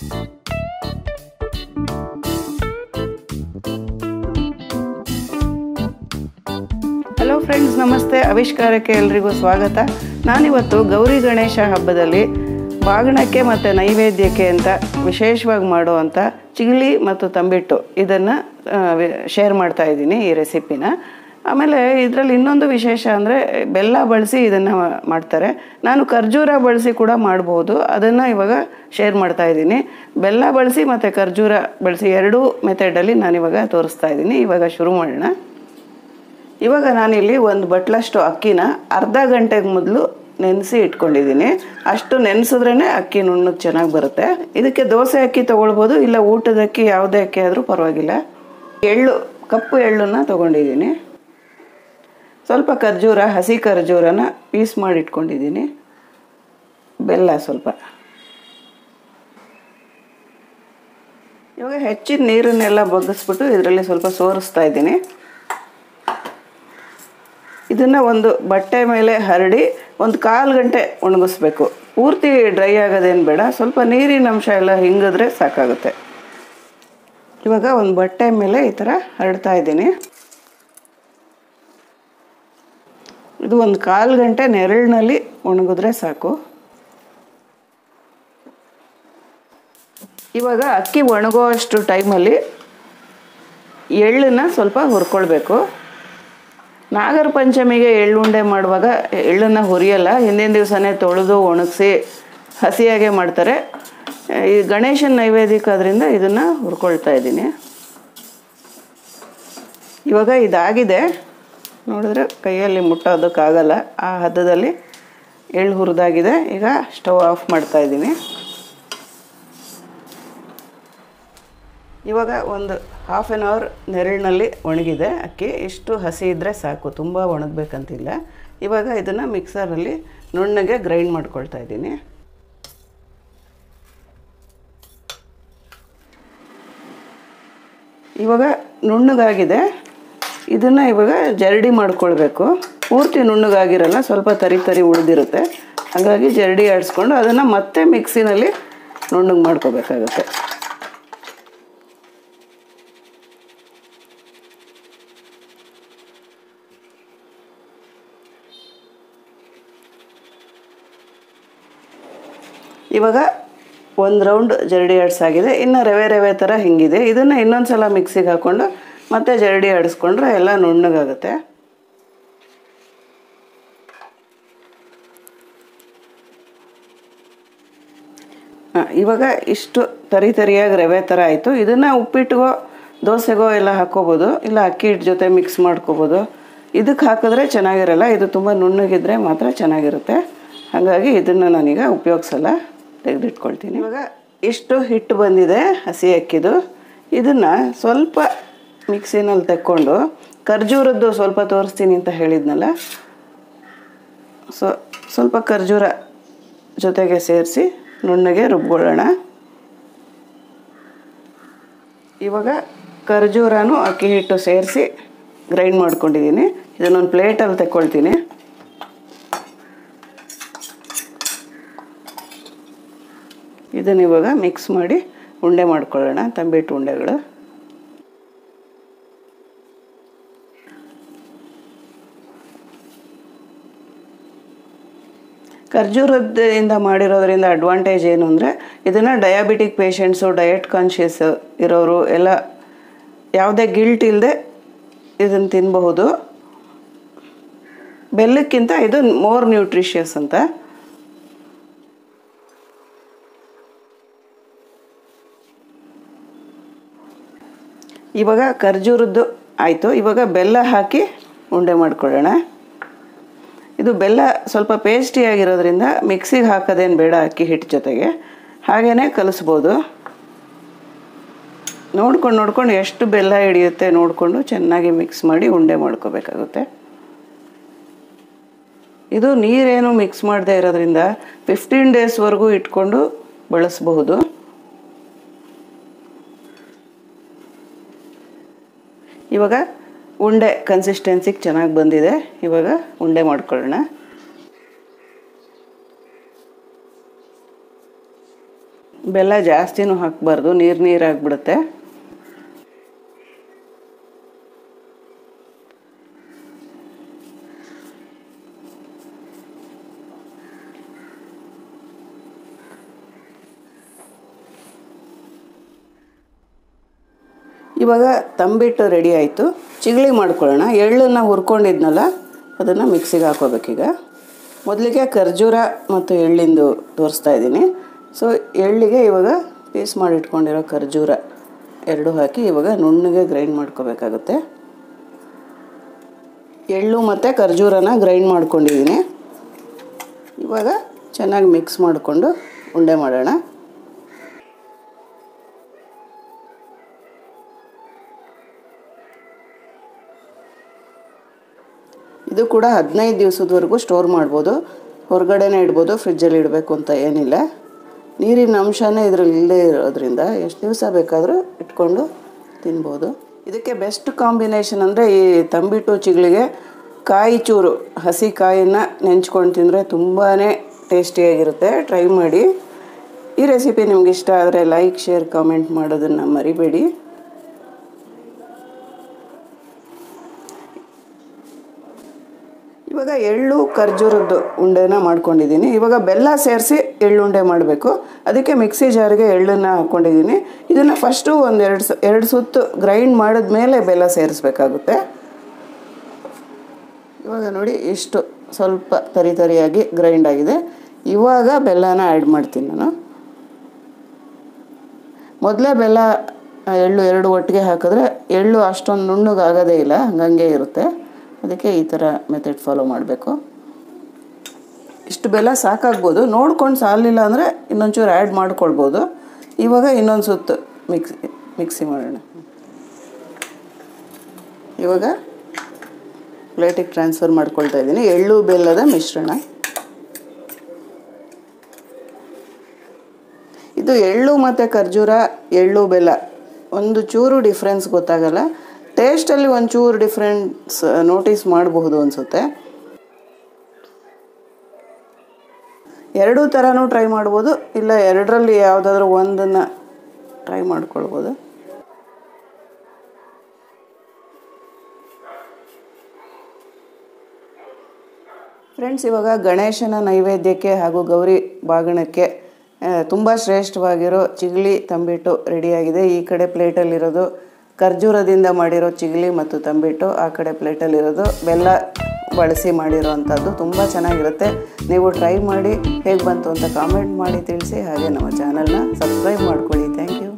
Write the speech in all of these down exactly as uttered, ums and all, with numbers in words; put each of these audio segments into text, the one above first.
Hello friends, ನಮಸ್ತೆ. ಆವಿಷ್ಕಾರಕ್ಕೆ ಎಲ್ರಿಗೂ ಸ್ವಾಗತ. ನಾನಿವತ್ತು ಗೌರಿ ಗಣೇಶ ಹಬ್ಬದಲ್ಲಿ ಬಾಗಿಣಕ್ಕೆ ಮತ್ತು ನೈವೇದ್ಯಕ್ಕೆ ಅಂತ ವಿಶೇಷವಾಗಿ ಮಾಡುವಂಥ ಚಿಗಳಿ ಮತ್ತು ತಂಬಿಟ್ಟು ಇದನ್ನು ಶೇರ್ ಮಾಡ್ತಾ ಇದ್ದೀನಿ, ಈ ರೆಸಿಪಿನ. ಆಮೇಲೆ ಇದರಲ್ಲಿ ಇನ್ನೊಂದು ವಿಶೇಷ ಅಂದರೆ ಬೆಲ್ಲ ಬಳಸಿ ಇದನ್ನು ಮಾಡ್ತಾರೆ. ನಾನು ಖರ್ಜೂರ ಬಳಸಿ ಕೂಡ ಮಾಡ್ಬೋದು, ಅದನ್ನು ಇವಾಗ ಶೇರ್ ಮಾಡ್ತಾ ಇದ್ದೀನಿ. ಬೆಲ್ಲ ಬಳಸಿ ಮತ್ತು ಖರ್ಜೂರ ಬಳಸಿ ಎರಡೂ ಮೆಥಡಲ್ಲಿ ನಾನಿವಾಗ ತೋರಿಸ್ತಾ ಇದ್ದೀನಿ. ಇವಾಗ ಶುರು ಮಾಡೋಣ. ಇವಾಗ ನಾನಿಲ್ಲಿ ಒಂದು ಬಟ್ಲಷ್ಟು ಅಕ್ಕಿನ ಅರ್ಧ ಗಂಟೆಗೆ ಮೊದಲು ನೆನೆಸಿ ಇಟ್ಕೊಂಡಿದ್ದೀನಿ. ಅಷ್ಟು ನೆನೆಸಿದ್ರೇ ಅಕ್ಕಿ ನುಣ್ಣಗೆ ಚೆನ್ನಾಗಿ ಬರುತ್ತೆ. ಇದಕ್ಕೆ ದೋಸೆ ಅಕ್ಕಿ ತೊಗೊಳ್ಬೋದು, ಇಲ್ಲ ಊಟದ ಅಕ್ಕಿ ಯಾವುದೇ ಅಕ್ಕಿ ಆದರೂ ಪರವಾಗಿಲ್ಲ. ಎಳ್ಳು, ಕಪ್ಪು ಎಳ್ಳನ್ನು ತೊಗೊಂಡಿದ್ದೀನಿ. ಸ್ವಲ್ಪ ಖರ್ಜೂರ, ಹಸಿ ಖರ್ಜೂರನ ಪೀಸ್ ಮಾಡಿ ಇಟ್ಕೊಂಡಿದ್ದೀನಿ. ಬೆಲ್ಲ ಸ್ವಲ್ಪ. ಇವಾಗ ಹೆಚ್ಚಿನ ನೀರನ್ನೆಲ್ಲ ಬಗ್ಗಿಸ್ಬಿಟ್ಟು ಇದರಲ್ಲಿ ಸ್ವಲ್ಪ ಸೋರಿಸ್ತಾ ಇದ್ದೀನಿ. ಇದನ್ನು ಒಂದು ಬಟ್ಟೆ ಮೇಲೆ ಹರಡಿ ಒಂದು ಕಾಲು ಗಂಟೆ ಒಣಗಿಸ್ಬೇಕು. ಪೂರ್ತಿ ಡ್ರೈ ಆಗೋದೇನು ಬೇಡ, ಸ್ವಲ್ಪ ನೀರಿನ ಅಂಶ ಎಲ್ಲ ಹಿಂಗಿದ್ರೆ ಸಾಕಾಗುತ್ತೆ. ಇವಾಗ ಒಂದು ಬಟ್ಟೆ ಮೇಲೆ ಈ ಥರ ಹರಡ್ತಾ ಇದ್ದೀನಿ. ಇದು ಒಂದು ಕಾಲು ಗಂಟೆ ನೆರಳಿನಲ್ಲಿ ಒಣಗಿದ್ರೆ ಸಾಕು. ಇವಾಗ ಅಕ್ಕಿ ಒಣಗೋ ಅಷ್ಟು ಟೈಮಲ್ಲಿ ಎಳ್ಳನ್ನು ಸ್ವಲ್ಪ ಹುರ್ಕೊಳ್ಬೇಕು. ನಾಗರ ಪಂಚಮಿಗೆ ಎಳ್ಳುಂಡೆ ಮಾಡುವಾಗ ಎಳ್ಳನ್ನು ಹುರಿಯಲ್ಲ, ಹಿಂದಿನ ದಿವಸನೇ ತೊಳೆದು ಒಣಗಿಸಿ ಹಸಿಯಾಗೆ ಮಾಡ್ತಾರೆ. ಈ ಗಣೇಶನ ನೈವೇದ್ಯಕ್ಕೆ ಅದರಿಂದ ಇದನ್ನು ಹುರ್ಕೊಳ್ತಾ ಇದ್ದೀನಿ. ಇವಾಗ ಇದಾಗಿದೆ, ನೋಡಿದ್ರೆ ಕೈಯಲ್ಲಿ ಮುಟ್ಟೋದಕ್ಕಾಗಲ್ಲ, ಆ ಹದದಲ್ಲಿ ಎಳ್ಳು ಹುರಿದಾಗಿದೆ. ಈಗ ಸ್ಟವ್ ಆಫ್ ಮಾಡ್ತಾ ಇದ್ದೀನಿ. ಇವಾಗ ಒಂದು ಹಾಫ್ ಆನ್ ಅವರ್ ನೆರಳಿನಲ್ಲಿ ಒಣಗಿದೆ ಅಕ್ಕಿ. ಇಷ್ಟು ಹಸಿ ಇದ್ದರೆ ಸಾಕು, ತುಂಬ ಒಣಗಬೇಕಂತಿಲ್ಲ. ಇವಾಗ ಇದನ್ನು ಮಿಕ್ಸರಲ್ಲಿ ನುಣ್ಣಗೆ ಗ್ರೈಂಡ್ ಮಾಡ್ಕೊಳ್ತಾ ಇದ್ದೀನಿ. ಇವಾಗ ನುಣ್ಣಗಾಗಿದೆ. ಇದನ್ನು ಇವಾಗ ಜರಡಿ ಮಾಡ್ಕೊಳ್ಬೇಕು. ಪೂರ್ತಿ ನುಣ್ಣಗಾಗಿರಲ್ಲ, ಸ್ವಲ್ಪ ತರಿ ತರಿ ಉಳಿದಿರುತ್ತೆ. ಹಾಗಾಗಿ ಜರಡಿ ಆಡಿಸ್ಕೊಂಡು ಅದನ್ನು ಮತ್ತೆ ಮಿಕ್ಸಿನಲ್ಲಿ ನುಣ್ಣಗೆ ಮಾಡ್ಕೋಬೇಕಾಗುತ್ತೆ. ಇವಾಗ ಒಂದು ರೌಂಡ್ ಜರಡಿ ಆಡಿಸಾಗಿದೆ. ಇನ್ನು ರವೆ ರವೆ ಥರ ಹಿಂಗಿದೆ. ಇದನ್ನು ಇನ್ನೊಂದು ಸಲ ಮಿಕ್ಸಿಗೆ ಹಾಕ್ಕೊಂಡು ಮತ್ತೆ ಜರಡಿ ಆಡಿಸ್ಕೊಂಡ್ರೆ ಎಲ್ಲ ನುಣ್ಣಗಾಗುತ್ತೆ. ಹಾಂ, ಇವಾಗ ಇಷ್ಟು ತರಿ ತರಿಯಾಗಿ ರವೆ ಥರ ಆಯಿತು. ಇದನ್ನು ಉಪ್ಪಿಟ್ಟಿಗೋ ದೋಸೆಗೋ ಎಲ್ಲ ಹಾಕ್ಕೋಬೋದು, ಇಲ್ಲ ಅಕ್ಕಿ ಹಿಟ್ಟು ಜೊತೆ ಮಿಕ್ಸ್ ಮಾಡ್ಕೋಬೋದು. ಇದಕ್ಕೆ ಹಾಕಿದ್ರೆ ಚೆನ್ನಾಗಿರಲ್ಲ, ಇದು ತುಂಬ ನುಣ್ಣಗಿದ್ರೆ ಮಾತ್ರ ಚೆನ್ನಾಗಿರುತ್ತೆ. ಹಾಗಾಗಿ ಇದನ್ನು ನಾನೀಗ ಉಪಯೋಗಿಸಲ್ಲ, ತೆಗೆದಿಟ್ಕೊಳ್ತೀನಿ. ಇವಾಗ ಇಷ್ಟು ಹಿಟ್ಟು ಬಂದಿದೆ ಹಸಿ ಅಕ್ಕಿದು. ಇದನ್ನು ಸ್ವಲ್ಪ ಮಿಕ್ಸಿನಲ್ಲಿ ತೆಕ್ಕೊಂಡು, ಖರ್ಜೂರದ್ದು ಸ್ವಲ್ಪ ತೋರಿಸ್ತೀನಿ ಅಂತ ಹೇಳಿದ್ನಲ್ಲ, ಸೊ ಸ್ವಲ್ಪ ಖರ್ಜೂರ ಜೊತೆಗೆ ಸೇರಿಸಿ ನುಣ್ಣಗೆ ರುಬ್ಕೊಳ್ಳೋಣ. ಇವಾಗ ಖರ್ಜೂರನೂ ಅಕ್ಕಿ ಹಿಟ್ಟು ಸೇರಿಸಿ ಗ್ರೈಂಡ್ ಮಾಡ್ಕೊಂಡಿದ್ದೀನಿ. ಇದನ್ನೊಂದು ಪ್ಲೇಟಲ್ಲಿ ತೆಕ್ಕೊಳ್ತೀನಿ. ಇದನ್ನು ಇವಾಗ ಮಿಕ್ಸ್ ಮಾಡಿ ಉಂಡೆ ಮಾಡ್ಕೊಳ್ಳೋಣ, ತಂಬಿಟ್ಟು ಉಂಡೆಗಳು. ಖರ್ಜೂರದಿಂದ ಮಾಡಿರೋದ್ರಿಂದ ಅಡ್ವಾಂಟೇಜ್ ಏನು ಅಂದರೆ, ಇದನ್ನು ಡಯಾಬಿಟಿಕ್ ಪೇಷಂಟ್ಸು, ಡಯಟ್ ಕಾನ್ಷಿಯಸ್ ಇರೋರು ಎಲ್ಲ ಯಾವುದೇ ಗಿಲ್ಟ್ ಇಲ್ಲದೆ ಇದನ್ನು ತಿನ್ನಬಹುದು. ಬೆಲ್ಲಕ್ಕಿಂತ ಇದು ಮೋರ್ ನ್ಯೂಟ್ರಿಷಿಯಸ್ ಅಂತ. ಇವಾಗ ಖರ್ಜೂರದ್ದು ಆಯಿತು. ಇವಾಗ ಬೆಲ್ಲ ಹಾಕಿ ಉಂಡೆ ಮಾಡ್ಕೊಳ್ಳೋಣ. ಇದು ಬೆಲ್ಲ ಸ್ವಲ್ಪ ಪೇಸ್ಟಿಯಾಗಿರೋದ್ರಿಂದ ಮಿಕ್ಸಿಗೆ ಹಾಕೋದೇನು ಬೇಡ, ಅಕ್ಕಿ ಹಿಟ್ಟು ಜೊತೆಗೆ ಹಾಗೇ ಕಲಿಸ್ಬೋದು. ನೋಡ್ಕೊಂಡು ನೋಡ್ಕೊಂಡು ಎಷ್ಟು ಬೆಲ್ಲ ಹಿಡಿಯುತ್ತೆ ನೋಡಿಕೊಂಡು ಚೆನ್ನಾಗಿ ಮಿಕ್ಸ್ ಮಾಡಿ ಉಂಡೆ ಮಾಡ್ಕೋಬೇಕಾಗುತ್ತೆ. ಇದು ನೀರೇನು ಮಿಕ್ಸ್ ಮಾಡದೇ ಇರೋದ್ರಿಂದ ಫಿಫ್ಟೀನ್ ಡೇಸ್ವರೆಗೂ ಇಟ್ಕೊಂಡು ಬಳಸಬಹುದು. ಇವಾಗ ಉಂಡೆ ಕನ್ಸಿಸ್ಟೆನ್ಸಿಗೆ ಚೆನ್ನಾಗಿ ಬಂದಿದೆ. ಇವಾಗ ಉಂಡೆ ಮಾಡ್ಕೊಳ್ಳೋಣ. ಬೆಲ್ಲ ಜಾಸ್ತಿನೂ ಹಾಕಬಾರ್ದು, ನೀರು ನೀರಾಗಿಬಿಡುತ್ತೆ. ಇವಾಗ ತಂಬಿಟ್ಟು ರೆಡಿ ಆಯಿತು. ಚಿಗಳಿ ಮಾಡ್ಕೊಳ್ಳೋಣ. ಎಳ್ಳನ್ನು ಹುರ್ಕೊಂಡಿದ್ನಲ್ಲ ಅದನ್ನು ಮಿಕ್ಸಿಗೆ ಹಾಕೋಬೇಕೀಗ. ಮೊದಲಿಗೆ ಖರ್ಜೂರ ಮತ್ತು ಎಳ್ಳಿಂದು ತೋರಿಸ್ತಾ ಇದ್ದೀನಿ. ಸೊ ಎಳ್ಳಿಗೆ ಇವಾಗ ಪೀಸ್ ಮಾಡಿ ಇಟ್ಕೊಂಡಿರೋ ಖರ್ಜೂರ ಎರಡು ಹಾಕಿ ಇವಾಗ ನುಣ್ಣಗೆ ಗ್ರೈಂಡ್ ಮಾಡ್ಕೋಬೇಕಾಗುತ್ತೆ. ಎಳ್ಳು ಮತ್ತು ಖರ್ಜೂರನ ಗ್ರೈಂಡ್ ಮಾಡ್ಕೊಂಡಿದ್ದೀನಿ. ಇವಾಗ ಚೆನ್ನಾಗಿ ಮಿಕ್ಸ್ ಮಾಡಿಕೊಂಡು ಉಂಡೆ ಮಾಡೋಣ. ಇದು ಕೂಡ ಹದಿನೈದು ದಿವಸದವರೆಗೂ ಸ್ಟೋರ್ ಮಾಡ್ಬೋದು. ಹೊರಗಡೆನೇ ಇಡ್ಬೋದು, ಫ್ರಿಜ್ಜಲ್ಲಿ ಇಡಬೇಕು ಅಂತ ಏನಿಲ್ಲ. ನೀರಿನ ಅಂಶನೇ ಇದರಲ್ಲಿ ಇಲ್ಲದೇ ಇರೋದ್ರಿಂದ ಎಷ್ಟು ದಿವಸ ಬೇಕಾದರೂ ಇಟ್ಕೊಂಡು ತಿನ್ಬೋದು. ಇದಕ್ಕೆ ಬೆಸ್ಟ್ ಕಾಂಬಿನೇಷನ್ ಅಂದರೆ ಈ ತಂಬಿಟ್ಟು ಚಿಗಳಿಗೆ ಕಾಯಿ ಚೂರು, ಹಸಿ ಕಾಯಿನ ನೆಂಚ್ಕೊಂಡು ತಿಂದರೆ ತುಂಬಾ ಟೇಸ್ಟಿಯಾಗಿರುತ್ತೆ. ಟ್ರೈ ಮಾಡಿ. ಈ ರೆಸಿಪಿ ನಿಮ್ಗೆ ಇಷ್ಟ ಆದರೆ ಲೈಕ್, ಶೇರ್, ಕಾಮೆಂಟ್ ಮಾಡೋದನ್ನು ಮರಿಬೇಡಿ. ಇವಾಗ ಎಳ್ಳು ಖರ್ಜೂರದ್ದು ಉಂಡೆನ ಮಾಡ್ಕೊಂಡಿದ್ದೀನಿ. ಇವಾಗ ಬೆಲ್ಲ ಸೇರಿಸಿ ಎಳ್ಳುಂಡೆ ಮಾಡಬೇಕು. ಅದಕ್ಕೆ ಮಿಕ್ಸಿ ಜಾರಿಗೆ ಎಳ್ಳನ್ನು ಹಾಕ್ಕೊಂಡಿದ್ದೀನಿ. ಇದನ್ನು ಫಸ್ಟು ಒಂದು ಎರಡು ಸ ಎರಡು ಸುತ್ತು ಗ್ರೈಂಡ್ ಮಾಡಿದ್ಮೇಲೆ ಬೆಲ್ಲ ಸೇರಿಸ್ಬೇಕಾಗುತ್ತೆ. ಇವಾಗ ನೋಡಿ ಇಷ್ಟು ಸ್ವಲ್ಪ ತರಿ ತರಿಯಾಗಿ ಗ್ರೈಂಡ್ ಆಗಿದೆ. ಇವಾಗ ಬೆಲ್ಲನ ಆ್ಯಡ್ ಮಾಡ್ತೀನಿ ನಾನು. ಮೊದಲೇ ಬೆಲ್ಲ ಎಳ್ಳು ಎರಡು ಒಟ್ಟಿಗೆ ಹಾಕಿದ್ರೆ ಎಳ್ಳು ಅಷ್ಟೊಂದು ನುಣ್ಣಗಾಗೋದೇ ಇಲ್ಲ, ಹಂಗಂಗೆ ಇರುತ್ತೆ. ಅದಕ್ಕೆ ಈ ಥರ ಮೆಥಡ್ ಫಾಲೋ ಮಾಡಬೇಕು. ಇಷ್ಟು ಬೆಲ್ಲ ಸಾಕಾಗ್ಬೋದು. ನೋಡ್ಕೊಂಡು ಸಾಲಿಲ್ಲ ಅಂದರೆ ಇನ್ನೊಂಚೂರು ಆ್ಯಡ್ ಮಾಡ್ಕೊಳ್ಬೋದು. ಇವಾಗ ಇನ್ನೊಂದು ಸುತ್ತು ಮಿಕ್ಸಿ ಮಿಕ್ಸಿ ಮಾಡೋಣ. ಇವಾಗ ಪ್ಲೇಟಿಗೆ ಟ್ರಾನ್ಸ್ಫರ್ ಮಾಡ್ಕೊಳ್ತಾ ಇದ್ದೀನಿ ಎಳ್ಳು ಬೆಲ್ಲದ ಮಿಶ್ರಣ. ಇದು ಎಳ್ಳು ಮತ್ತು ಖರ್ಜೂರ, ಎಳ್ಳು ಬೆಲ್ಲ ಒಂದು ಚೂರು ಡಿಫ್ರೆನ್ಸ್ ಗೊತ್ತಾಗಲ್ಲ. ಟೇಸ್ಟಲ್ಲಿ ಒಂಚೂರು ಡಿಫ್ರೆನ್ಸ್ ನೋಟಿಸ್ ಮಾಡಬಹುದು ಅನಿಸುತ್ತೆ. ಎರಡೂ ಥರನೂ ಟ್ರೈ ಮಾಡ್ಬೋದು, ಇಲ್ಲ ಎರಡರಲ್ಲಿ ಯಾವುದಾದ್ರೂ ಒಂದನ್ನು ಟ್ರೈ ಮಾಡ್ಕೊಳ್ಬೋದು. ಫ್ರೆಂಡ್ಸ್, ಇವಾಗ ಗಣೇಶನ ನೈವೇದ್ಯಕ್ಕೆ ಹಾಗೂ ಗೌರಿ ಬಾಗಿಣಕ್ಕೆ ತುಂಬ ಶ್ರೇಷ್ಠವಾಗಿರೋ ಚಿಗಳಿ ತಂಬಿಟ್ಟು ರೆಡಿಯಾಗಿದೆ. ಈ ಕಡೆ ಪ್ಲೇಟಲ್ಲಿರೋದು ಖರ್ಜೂರದಿಂದ ಮಾಡಿರೋ ಚಿಗಳಿ ಮತ್ತು ತಂಬಿಟ್ಟು, ಆ ಕಡೆ ಪ್ಲೇಟಲ್ಲಿರೋದು ಬೆಲ್ಲ ಬಳಸಿ ಮಾಡಿರೋ ಅಂಥದ್ದು. ತುಂಬ ಚೆನ್ನಾಗಿರುತ್ತೆ. ನೀವು ಟ್ರೈ ಮಾಡಿ ಹೇಗೆ ಬಂತು ಅಂತ ಕಾಮೆಂಟ್ ಮಾಡಿ ತಿಳಿಸಿ. ಹಾಗೆ ನಮ್ಮ ಚಾನಲ್ನ ಸಬ್ಸ್ಕ್ರೈಬ್ ಮಾಡ್ಕೊಳ್ಳಿ. Thank you.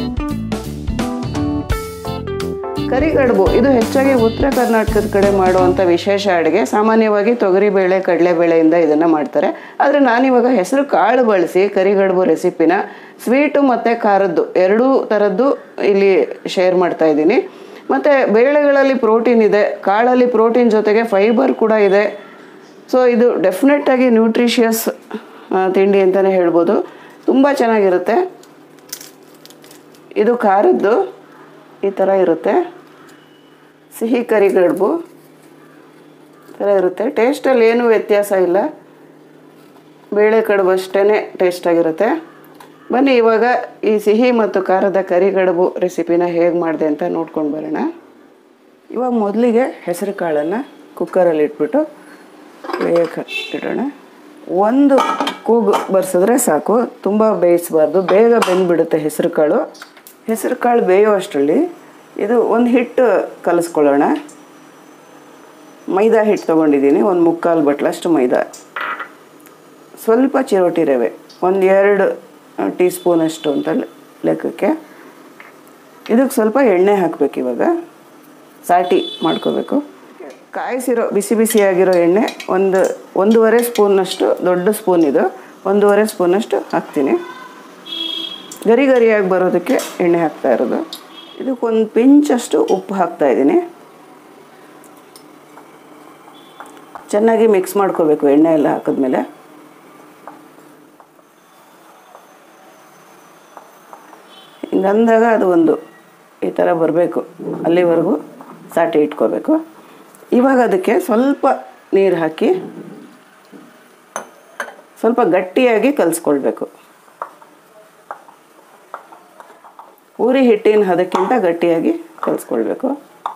ಕರಿಗಡುಬು ಇದು ಹೆಚ್ಚಾಗಿ ಉತ್ತರ ಕರ್ನಾಟಕದ ಕಡೆ ಮಾಡುವಂಥ ವಿಶೇಷ ಅಡುಗೆ. ಸಾಮಾನ್ಯವಾಗಿ ತೊಗರಿಬೇಳೆ, ಕಡಲೆಬೇಳೆಯಿಂದ ಇದನ್ನು ಮಾಡ್ತಾರೆ. ಆದರೆ ನಾನಿವಾಗ ಹೆಸರು ಕಾಳು ಬಳಸಿ ಕರಿಗಡುಬು ರೆಸಿಪಿನ ಸ್ವೀಟು ಮತ್ತು ಖಾರದ್ದು ಎರಡೂ ಥರದ್ದು ಇಲ್ಲಿ ಶೇರ್ ಮಾಡ್ತಾ ಇದ್ದೀನಿ. ಮತ್ತು ಬೇಳೆಗಳಲ್ಲಿ ಪ್ರೋಟೀನ್ ಇದೆ, ಕಾಳಲ್ಲಿ ಪ್ರೋಟೀನ್ ಜೊತೆಗೆ ಫೈಬರ್ ಕೂಡ ಇದೆ. ಸೊ ಇದು ಡೆಫಿನೆಟ್ಟಾಗಿ ನ್ಯೂಟ್ರಿಷಿಯಸ್ ತಿಂಡಿ ಅಂತಲೇ ಹೇಳ್ಬೋದು. ತುಂಬ ಚೆನ್ನಾಗಿರುತ್ತೆ. ಇದು ಖಾರದ್ದು ಈ ಥರ ಇರುತ್ತೆ. ಸಿಹಿ ಕರಿಗಡುಬು ಥರ ಇರುತ್ತೆ. ಟೇಸ್ಟಲ್ಲಿ ಏನೂ ವ್ಯತ್ಯಾಸ ಇಲ್ಲ, ಬೇಳೆ ಕಡುಬು ಅಷ್ಟೇ ಟೇಸ್ಟಾಗಿರುತ್ತೆ. ಬನ್ನಿ ಇವಾಗ ಈ ಸಿಹಿ ಮತ್ತು ಖಾರದ ಕರಿಗಡುಬು ರೆಸಿಪಿನ ಹೇಗೆ ಮಾಡಿದೆ ಅಂತ ನೋಡ್ಕೊಂಡು ಬರೋಣ. ಇವಾಗ ಮೊದಲಿಗೆ ಹೆಸರು ಕಾಳನ್ನು ಕುಕ್ಕರಲ್ಲಿ ಇಟ್ಬಿಟ್ಟು ಬೇಯಕ್ಕೆ ಇಡೋಣ. ಒಂದು ಕೂಗು ಬರ್ಸಿದ್ರೆ ಸಾಕು, ತುಂಬ ಬೇಯಿಸಬಾರ್ದು, ಬೇಗ ಬೆಂದ್ಬಿಡುತ್ತೆ ಹೆಸರು ಕಾಳು. ಹೆಸರು ಕಾಳು ಬೇಯೋ ಅಷ್ಟರಲ್ಲಿ ಇದು ಒಂದು ಹಿಟ್ಟು ಕಲಿಸ್ಕೊಳ್ಳೋಣ. ಮೈದಾ ಹಿಟ್ಟು ತೊಗೊಂಡಿದ್ದೀನಿ, ಒಂದು ಮುಕ್ಕಾಲು ಬಟ್ಲಷ್ಟು ಮೈದಾ, ಸ್ವಲ್ಪ ಚಿರೋಟಿ ರವೆ, ಒಂದು ಎರಡು ಟೀ ಸ್ಪೂನಷ್ಟು ಅಂತ ಲೆಕ್ಕಕ್ಕೆ. ಇದಕ್ಕೆ ಸ್ವಲ್ಪ ಎಣ್ಣೆ ಹಾಕಬೇಕು. ಇವಾಗ ಸಾಟಿ ಮಾಡ್ಕೋಬೇಕು. ಕಾಯಿಸಿರೋ ಬಿಸಿ ಬಿಸಿಯಾಗಿರೋ ಎಣ್ಣೆ ಒಂದು ಒಂದೂವರೆ ಸ್ಪೂನಷ್ಟು, ದೊಡ್ಡ ಸ್ಪೂನ್ ಇದು, ಒಂದೂವರೆ ಸ್ಪೂನಷ್ಟು ಹಾಕ್ತೀನಿ. ಗರಿ ಗರಿಯಾಗಿ ಬರೋದಕ್ಕೆ ಎಣ್ಣೆ ಹಾಕ್ತಾ ಇರೋದು. ಇದಕ್ಕೊಂದು ಪಿಂಚಷ್ಟು ಉಪ್ಪು ಹಾಕ್ತಾಯಿದ್ದೀನಿ. ಚೆನ್ನಾಗಿ ಮಿಕ್ಸ್ ಮಾಡ್ಕೋಬೇಕು ಎಣ್ಣೆ ಎಲ್ಲ ಹಾಕಿದ್ಮೇಲೆ. ಹಿಂಗಂದಾಗ ಅದು ಒಂದು ಈ ಥರ ಬರಬೇಕು, ಅಲ್ಲಿವರೆಗೂ ಸಾಟಿ ಇಟ್ಕೋಬೇಕು. ಇವಾಗ ಅದಕ್ಕೆ ಸ್ವಲ್ಪ ನೀರು ಹಾಕಿ ಸ್ವಲ್ಪ ಗಟ್ಟಿಯಾಗಿ ಕಲಿಸ್ಕೊಳ್ಬೇಕು. ಪೂರಿ ಹಿಟ್ಟಿನ ಹದಕ್ಕಿಂತ ಗಟ್ಟಿಯಾಗಿ ಕಲಿಸ್ಕೊಳ್ಬೇಕು.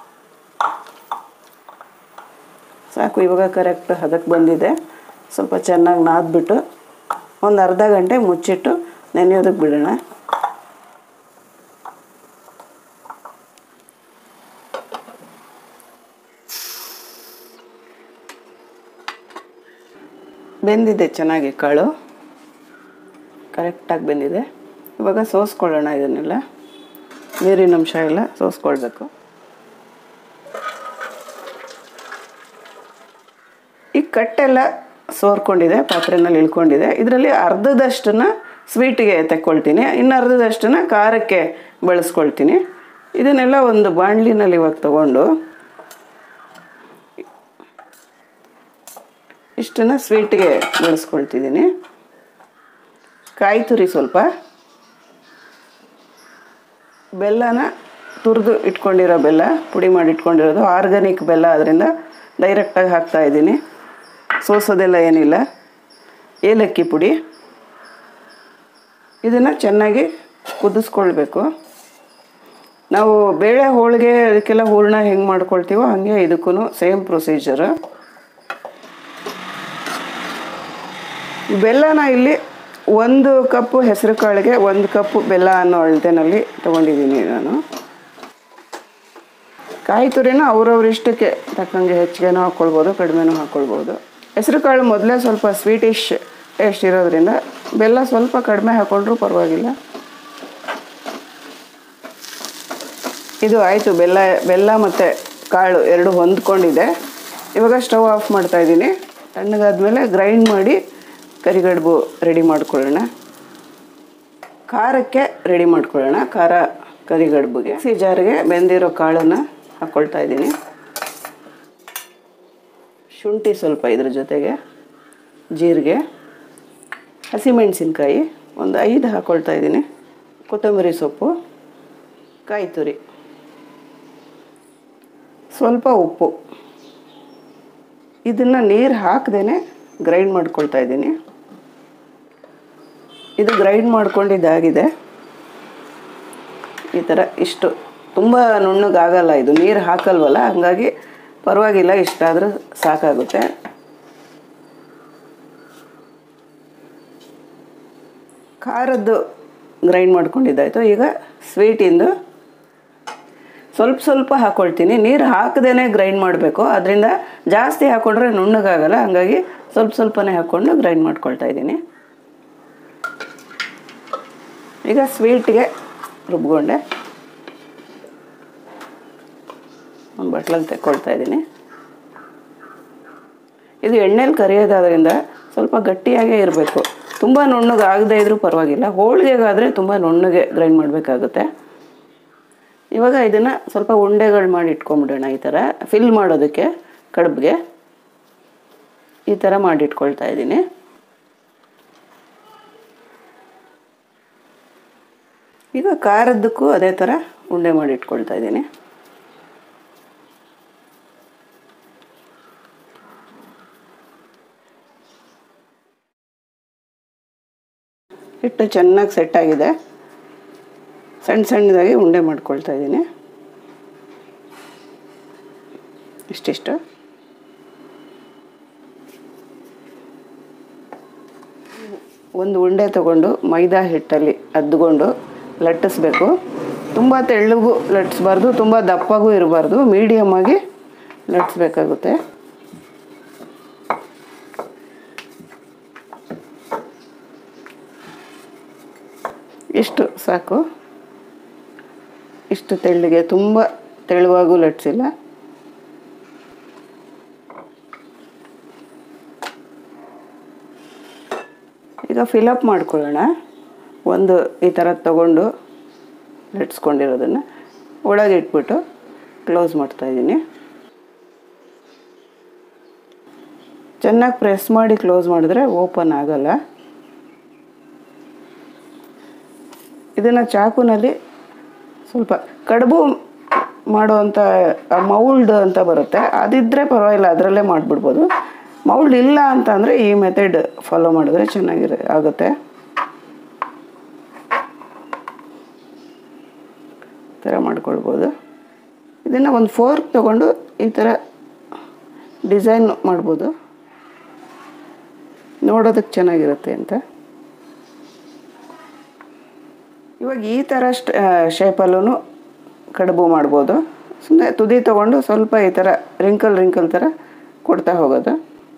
ಸಾಕು, ಇವಾಗ ಕರೆಕ್ಟ್ ಹದಕ್ಕೆ ಬಂದಿದೆ. ಸ್ವಲ್ಪ ಚೆನ್ನಾಗಿ ನಾದ್ಬಿಟ್ಟು ಒಂದು ಅರ್ಧ ಗಂಟೆ ಮುಚ್ಚಿಟ್ಟು ನೆನೆಯೋದಕ್ಕೆ ಬಿಡೋಣ. ಬೆಂದಿದೆ ಚೆನ್ನಾಗಿ, ಕಾಳು ಕರೆಕ್ಟಾಗಿ ಬೆಂದಿದೆ. ಇವಾಗ ಸೋಸ್ಕೊಳ್ಳೋಣ. ಇದನ್ನೆಲ್ಲ ನೀರಿನ ಅಂಶ ಎಲ್ಲ ಸೋಸ್ಕೊಳ್ಬೇಕು. ಈ ಕಟ್ಟೆಲ್ಲ ಸೋರ್ಕೊಂಡಿದೆ, ಪಾತ್ರೆನಲ್ಲಿ ಇಳ್ಕೊಂಡಿದೆ. ಇದರಲ್ಲಿ ಅರ್ಧದಷ್ಟನ್ನು ಸ್ವೀಟಿಗೆ ತೆಕ್ಕೊಳ್ತೀನಿ, ಇನ್ನು ಅರ್ಧದಷ್ಟನ್ನು ಖಾರಕ್ಕೆ ಬಳಸ್ಕೊಳ್ತೀನಿ. ಇದನ್ನೆಲ್ಲ ಒಂದು ಬಾಣಲಿನಲ್ಲಿ ಇವಾಗ ತಗೊಂಡು ಇಷ್ಟನ್ನು ಸ್ವೀಟಿಗೆ ಬಳಸ್ಕೊಳ್ತಿದ್ದೀನಿ. ಕಾಯಿ ತುರಿ, ಸ್ವಲ್ಪ ಬೆಲ್ಲನ ತುರಿದು ಇಟ್ಕೊಂಡಿರೋ ಬೆಲ್ಲ, ಪುಡಿ ಮಾಡಿ ಇಟ್ಕೊಂಡಿರೋದು ಆರ್ಗ್ಯಾನಿಕ್ ಬೆಲ್ಲ, ಅದರಿಂದ ಡೈರೆಕ್ಟಾಗಿ ಹಾಕ್ತಾಯಿದ್ದೀನಿ, ಸೋಸೋದೆಲ್ಲ ಏನಿಲ್ಲ. ಏಲಕ್ಕಿ ಪುಡಿ, ಇದನ್ನು ಚೆನ್ನಾಗಿ ಕುದಿಸ್ಕೊಳ್ಬೇಕು. ನಾವು ಬೇಳೆ ಹೋಳಿಗೆ ಅದಕ್ಕೆಲ್ಲ ಹೂರಣ ಹೆಂಗೆ ಮಾಡ್ಕೊಳ್ತೀವೋ ಹಾಗೆ ಇದಕ್ಕೂ ಸೇಮ್ ಪ್ರೊಸೀಜರು. ಬೆಲ್ಲನ ಇಲ್ಲಿ ಒಂದು ಕಪ್ಪು ಹೆಸರು ಕಾಳಿಗೆ ಒಂದು ಕಪ್ಪು ಬೆಲ್ಲ ಅನ್ನೋ ಅಳತೆನಲ್ಲಿ ತೊಗೊಂಡಿದ್ದೀನಿ ನಾನು. ಕಾಯಿ ತುರಿನ ಅವ್ರವ್ರ ಇಷ್ಟಕ್ಕೆ ತಕ್ಕಂಗೆ ಹೆಚ್ಚಿಗೆನೂ ಹಾಕ್ಕೊಳ್ಬೋದು, ಕಡಿಮೆನೂ ಹಾಕ್ಕೊಳ್ಬೋದು. ಹೆಸರು ಕಾಳು ಮೊದಲೇ ಸ್ವಲ್ಪ ಸ್ವೀಟಿಶ್ ಟೇಸ್ಟ್ ಇರೋದ್ರಿಂದ ಬೆಲ್ಲ ಸ್ವಲ್ಪ ಕಡಿಮೆ ಹಾಕ್ಕೊಂಡ್ರೂ ಪರವಾಗಿಲ್ಲ. ಇದು ಆಯಿತು, ಬೆಲ್ಲ ಬೆಲ್ಲ ಮತ್ತು ಕಾಳು ಎರಡು ಹೊಂದ್ಕೊಂಡಿದೆ. ಇವಾಗ ಸ್ಟವ್ ಆಫ್ ಮಾಡ್ತಾಯಿದ್ದೀನಿ. ತಣ್ಣಗಾದ್ಮೇಲೆ ಗ್ರೈಂಡ್ ಮಾಡಿ ಕರಿಗಡುಬು ರೆಡಿ ಮಾಡ್ಕೊಳ್ಳೋಣ. ಖಾರಕ್ಕೆ ರೆಡಿ ಮಾಡ್ಕೊಳ್ಳೋಣ. ಖಾರ ಕರಿಗಡುಬಿಗೆ ಮಿಕ್ಸಿ ಜಾರಿಗೆ ಬೆಂದಿರೋ ಕಾಳನ್ನು ಹಾಕ್ಕೊಳ್ತಾ ಇದ್ದೀನಿ. ಶುಂಠಿ ಸ್ವಲ್ಪ ಇದ್ರ ಜೊತೆಗೆ, ಜೀರಿಗೆ, ಹಸಿಮೆಣಸಿನ್ಕಾಯಿ ಒಂದು ಐದು ಹಾಕ್ಕೊಳ್ತಾ ಇದ್ದೀನಿ, ಕೊತ್ತಂಬರಿ ಸೊಪ್ಪು, ಕಾಯಿ ತುರಿ, ಸ್ವಲ್ಪ ಉಪ್ಪು. ಇದನ್ನು ನೀರು ಹಾಕದೇನೆ ಗ್ರೈಂಡ್ ಮಾಡ್ಕೊಳ್ತಾ ಇದ್ದೀನಿ. ಇದು ಗ್ರೈಂಡ್ ಮಾಡ್ಕೊಂಡಿದ್ದಾಗಿದೆ. ಈ ಥರ ಇಷ್ಟು ತುಂಬ ನುಣ್ಣಗಾಗಲ್ಲ, ಇದು ನೀರು ಹಾಕಲ್ವಲ್ಲ, ಹಾಗಾಗಿ ಪರವಾಗಿಲ್ಲ, ಇಷ್ಟಾದರೂ ಸಾಕಾಗುತ್ತೆ. ಖಾರದ್ದು ಗ್ರೈಂಡ್ ಮಾಡ್ಕೊಂಡಿದ್ದಾಯಿತು. ಈಗ ಸ್ವೀಟಿಂದು ಸ್ವಲ್ಪ ಸ್ವಲ್ಪ ಹಾಕ್ಕೊಳ್ತೀನಿ. ನೀರು ಹಾಕದೇ ಗ್ರೈಂಡ್ ಮಾಡಬೇಕು, ಅದರಿಂದ ಜಾಸ್ತಿ ಹಾಕ್ಕೊಂಡ್ರೆ ನುಣ್ಣಗಾಗಲ್ಲ, ಹಾಗಾಗಿ ಸ್ವಲ್ಪ ಸ್ವಲ್ಪನೇ ಹಾಕ್ಕೊಂಡು ಗ್ರೈಂಡ್ ಮಾಡ್ಕೊಳ್ತಾ ಇದ್ದೀನಿ. ಈಗ ಸ್ವೀಟ್ಗೆ ರುಬ್ಕೊಂಡೆ ಒಂದು ಬಟ್ಲಲ್ಲಿ ತೆಕ್ಕೊಳ್ತಾ ಇದ್ದೀನಿ. ಇದು ಎಣ್ಣೆಲಿ ಕರಿಯೋದಾದ್ರಿಂದ ಸ್ವಲ್ಪ ಗಟ್ಟಿಯಾಗೇ ಇರಬೇಕು, ತುಂಬ ನುಣ್ಣಗೆ ಆಗದೇ ಇದ್ರೂ ಪರವಾಗಿಲ್ಲ. ಹೋಳಿಗೆಗಾದರೆ ತುಂಬ ನುಣ್ಣಗೆ ಗ್ರೈಂಡ್ ಮಾಡಬೇಕಾಗುತ್ತೆ. ಇವಾಗ ಇದನ್ನು ಸ್ವಲ್ಪ ಉಂಡೆಗಳು ಮಾಡಿ ಇಟ್ಕೊಂಬಿಡೋಣ. ಈ ಥರ ಫಿಲ್ ಮಾಡೋದಕ್ಕೆ ಕಡುಬಿಗೆ ಈ ಥರ ಮಾಡಿಟ್ಕೊಳ್ತಾ ಇದ್ದೀನಿ. ಈಗ ಖಾರದ್ದಕ್ಕೂ ಅದೇ ಥರ ಉಂಡೆ ಮಾಡಿ ಇಟ್ಕೊಳ್ತಾ ಇದ್ದೀನಿ. ಹಿಟ್ಟು ಚೆನ್ನಾಗಿ ಸೆಟ್ ಆಗಿದೆ. ಸಣ್ಣ ಸಣ್ಣದಾಗಿ ಉಂಡೆ ಮಾಡ್ಕೊಳ್ತಾ ಇದ್ದೀನಿ. ಇಷ್ಟಿಷ್ಟು. ಒಂದು ಉಂಡೆ ತಗೊಂಡು ಮೈದಾ ಹಿಟ್ಟಲ್ಲಿ ಅದ್ದುಕೊಂಡು ಲಟ್ಟಿಸ್ಬೇಕು. ತುಂಬ ತೆಳ್ಳಗೂ ಲಟ್ಟಿಸ್ಬಾರ್ದು, ತುಂಬ ದಪ್ಪಗೂ ಇರಬಾರ್ದು, ಮೀಡಿಯಮ್ ಆಗಿ ಲಟ್ಟಿಸ್ಬೇಕಾಗುತ್ತೆ. ಇಷ್ಟು ಸಾಕು. ಇಷ್ಟು ತೆಳ್ಳಗೆ, ತುಂಬ ತೆಳುವಾಗೂ ಲಟ್ಟಿಸಿಲ್ಲ. ಈಗ ಫಿಲಪ್ ಮಾಡ್ಕೊಳ್ಳೋಣ. ಒಂದು ಈ ಥರ ತಗೊಂಡು ಲಟ್ಸ್ಕೊಂಡಿರೋದನ್ನು ಒಳಗೆ ಇಟ್ಬಿಟ್ಟು ಕ್ಲೋಸ್ ಮಾಡ್ತಾಯಿದ್ದೀನಿ. ಚೆನ್ನಾಗಿ ಪ್ರೆಸ್ ಮಾಡಿ ಕ್ಲೋಸ್ ಮಾಡಿದ್ರೆ ಓಪನ್ ಆಗಲ್ಲ. ಇದನ್ನು ಚಾಕುನಲ್ಲಿ ಸ್ವಲ್ಪ ಕಡುಬು ಮಾಡುವಂಥ ಮೌಲ್ಡ್ ಅಂತ ಬರುತ್ತೆ, ಅದಿದ್ದರೆ ಪರವಾಗಿಲ್ಲ, ಅದರಲ್ಲೇ ಮಾಡಿಬಿಡ್ಬೋದು. ಮೌಲ್ಡ್ ಇಲ್ಲ ಅಂತ ಅಂದರೆ ಈ ಮೆಥಡ್ ಫಾಲೋ ಮಾಡಿದ್ರೆ ಚೆನ್ನಾಗಿರ ಆಗುತ್ತೆ. ಥರ ಮಾಡ್ಕೊಳ್ಬೋದು. ಇದನ್ನು ಒಂದು ಫೋರ್ಕ್ ತೊಗೊಂಡು ಈ ಥರ ಡಿಸೈನ್ ಮಾಡ್ಬೋದು, ನೋಡೋದಕ್ಕೆ ಚೆನ್ನಾಗಿರುತ್ತೆ ಅಂತ. ಇವಾಗ ಈ ಥರ ಶೇಪಲ್ಲೂ ಕಡುಬು ಮಾಡ್ಬೋದು. ಸುಮ್ಮನೆ ತುದಿ ತೊಗೊಂಡು ಸ್ವಲ್ಪ ಈ ಥರ ರಿಂಕಲ್ ರಿಂಕಲ್ ಥರ ಕೊಡ್ತಾ ಹೋಗೋದು.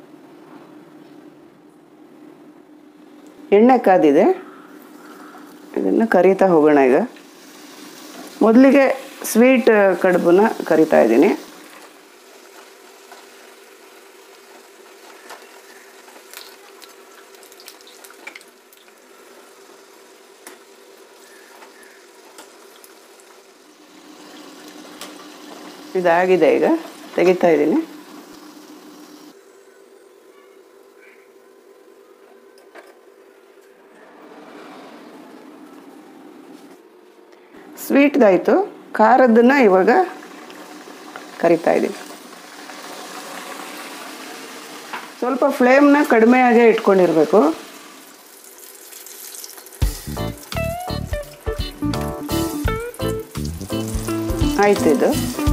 ಎಣ್ಣೆ ಕಾದಿದೆ, ಇದನ್ನು ಕರಿತಾ ಹೋಗೋಣ. ಈಗ ಮೊದಲಿಗೆ ಸ್ವೀಟ್ ಕಡುಬನ್ನ ಕರಿತಾ ಇದ್ದೀನಿ. ಇದಾಗಿದೆ, ಈಗ ತೆಗಿತಾ ಇದ್ದೀನಿ. ಸ್ವೀಟ್ದಾಯಿತು. ಖಾರದನ್ನು ಇವಾಗ ಕರಿತಾ ಇದ್ದೀನಿ. ಸ್ವಲ್ಪ ಫ್ಲೇಮ್ನ ಕಡಿಮೆಯಾಗೇ ಇಟ್ಕೊಂಡಿರಬೇಕು. ಆಯ್ತು, ಇದು